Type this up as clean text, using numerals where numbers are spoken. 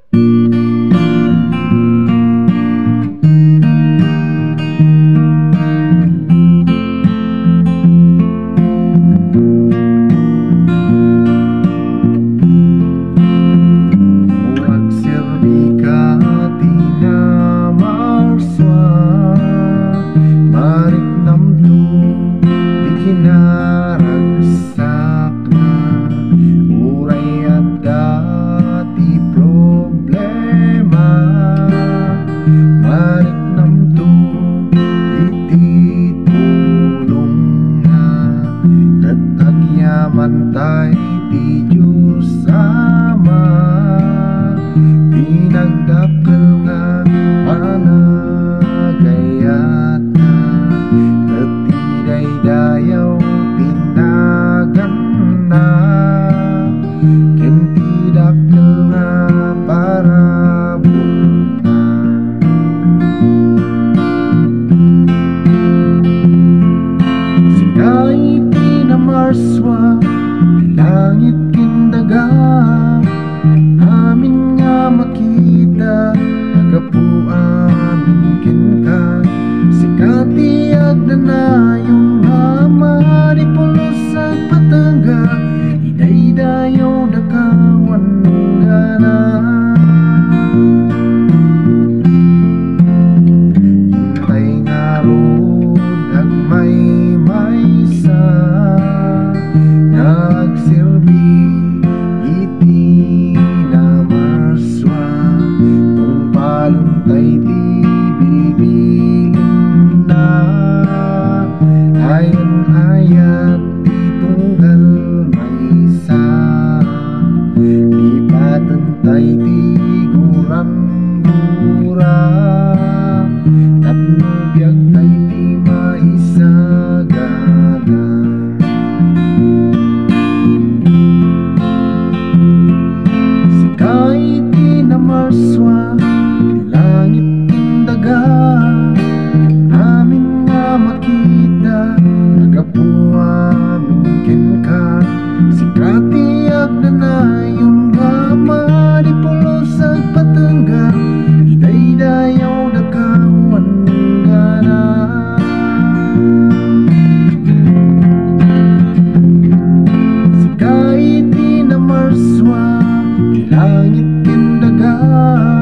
Mantay ti Diyos Ama, pinagdakkel nga panagayat na, ket ti daydayaw tinagan na, ken ti dakkel nga parabot na. Sinay ti namarswa langit kindaga, amin nga makita, agapu amin kinka, sikati agnanayong ama di pulos ang patangga, idaydayaw dakawan nga na. Hintay nga rod agmay maysa, nagsilbi iti namarswa, kung paluntay ti bilbilin na, ayon-ayat ti tunggal maysa, di patentay ti gurang-gura, tapno biag tay ti maysa gaga. Marswa, langit kindaga, amin nga makita, agapu amin kinka, sikati agnanayon nga di pulos ang patangga, idaydayaw dakawan nga na. Sikay ti namarswa, langit kindaga,